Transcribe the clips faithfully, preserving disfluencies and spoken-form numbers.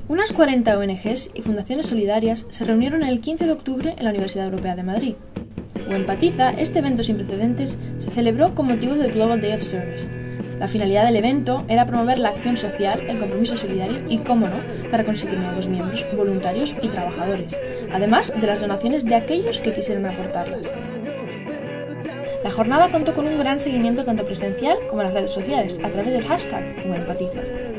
Unas cuarenta O N Ges y fundaciones solidarias se reunieron el quince de octubre en la Universidad Europea de Madrid. O Empatiza, este evento sin precedentes, se celebró con motivo del Global Day of Service. La finalidad del evento era promover la acción social, el compromiso solidario y, cómo no, para conseguir nuevos miembros, voluntarios y trabajadores, además de las donaciones de aquellos que quisieran aportarlas. La jornada contó con un gran seguimiento tanto presencial como en las redes sociales, a través del hashtag O Empatiza.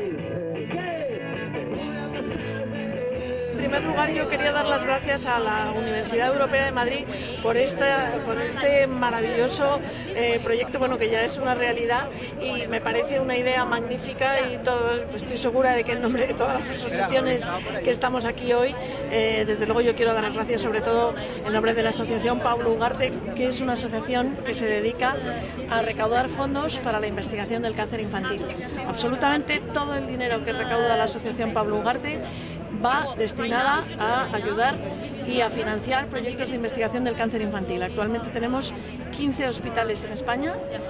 En primer lugar, yo quería dar las gracias a la Universidad Europea de Madrid por, esta, por este maravilloso eh, proyecto, bueno, que ya es una realidad y me parece una idea magnífica y todo, estoy segura de que en nombre de todas las asociaciones que estamos aquí hoy, eh, desde luego yo quiero dar las gracias sobre todo en nombre de la Asociación Pablo Ugarte, que es una asociación que se dedica a recaudar fondos para la investigación del cáncer infantil. Absolutamente todo el dinero que recauda la Asociación Pablo Ugarte va destinada a ayudar y a financiar proyectos de investigación del cáncer infantil. Actualmente tenemos quince hospitales en España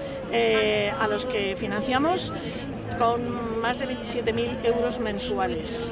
eh, a los que financiamos con más de veintisiete mil euros mensuales.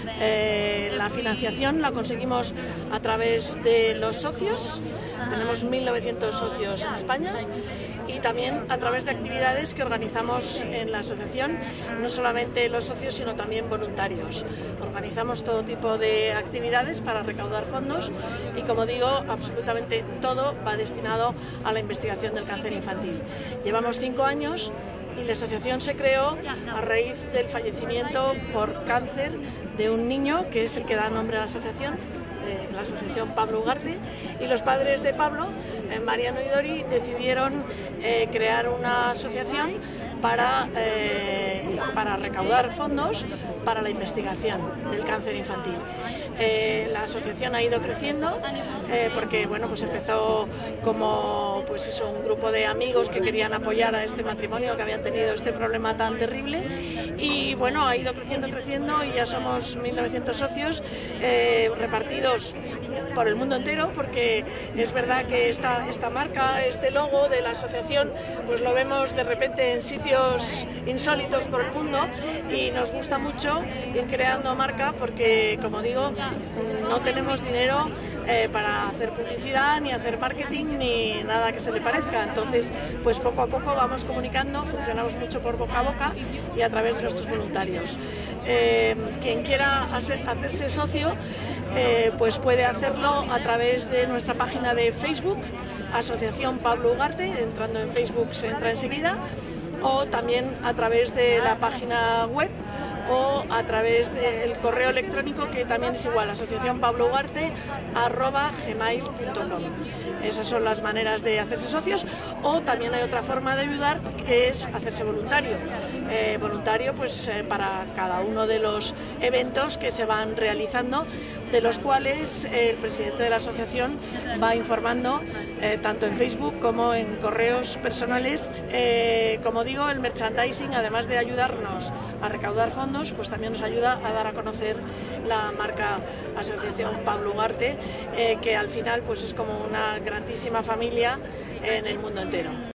Eh, la financiación la conseguimos a través de los socios, tenemos mil novecientos socios en España, y también a través de actividades que organizamos en la asociación, no solamente los socios sino también voluntarios. Organizamos todo tipo de actividades para recaudar fondos y, como digo, absolutamente todo va destinado a la investigación del cáncer infantil. Llevamos cinco años y la asociación se creó a raíz del fallecimiento por cáncer de un niño que es el que da nombre a la asociación, la asociación Pablo Ugarte, y los padres de Pablo, eh, Mariano y Dori, decidieron eh, crear una asociación para, eh, para recaudar fondos para la investigación del cáncer infantil. Eh, la asociación ha ido creciendo eh, porque bueno, pues empezó como pues eso, un grupo de amigos que querían apoyar a este matrimonio que habían tenido este problema tan terrible, y bueno, ha ido creciendo, creciendo y ya somos mil novecientos socios eh, repartidos por el mundo entero, porque es verdad que esta, esta marca, este logo de la asociación, pues lo vemos de repente en sitios insólitos por el mundo y nos gusta mucho ir creando marca porque, como digo, no tenemos dinero eh, para hacer publicidad, ni hacer marketing, ni nada que se le parezca. Entonces, pues poco a poco vamos comunicando, funcionamos mucho por boca a boca y a través de nuestros voluntarios. Eh, quien quiera hacer, hacerse socio, Eh, pues puede hacerlo a través de nuestra página de Facebook, Asociación Pablo Ugarte, entrando en Facebook se entra enseguida, o también a través de la página web o a través del correo electrónico, que también es igual, asociación pablo ugarte arroba gmail punto com. Esas son las maneras de hacerse socios, o también hay otra forma de ayudar, que es hacerse voluntario. Eh, voluntario pues eh, para cada uno de los eventos que se van realizando, de los cuales eh, el presidente de la asociación va informando eh, tanto en Facebook como en correos personales. Eh, como digo, el merchandising, además de ayudarnos a recaudar fondos, pues también nos ayuda a dar a conocer la marca Asociación Pablo Ugarte, eh, que al final pues es como una grandísima familia en el mundo entero.